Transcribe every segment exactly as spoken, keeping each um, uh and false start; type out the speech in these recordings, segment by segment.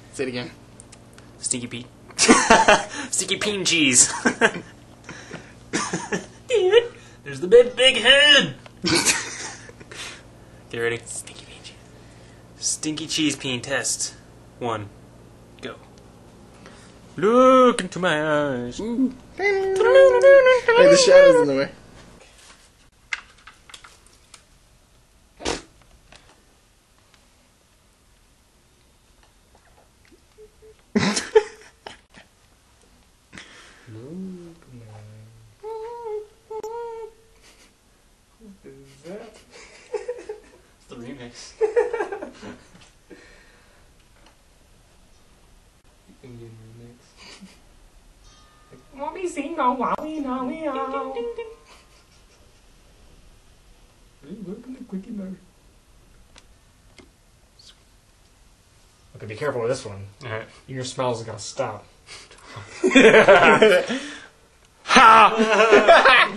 Say it again. Stinky Pete. Stinky Peen cheese. Dude, there's the big, big head. Get ready. Stinky Peen cheese. Stinky cheese peen test. One. Go. Look into my eyes. Hey, the shadow's in the way. Is that? It's the remix. Indian remix. Mommy sing oh wowie wowie oh. Hey, welcome to Quickie Mode. Okay, be careful with this one. Alright. Your smells are gonna stop. Ha!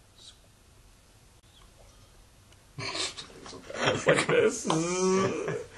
It's like this.